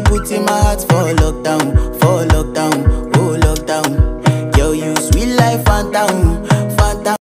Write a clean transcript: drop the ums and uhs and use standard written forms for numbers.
put in my heart for lockdown, oh lockdown. Girl, you sweet life, phantom,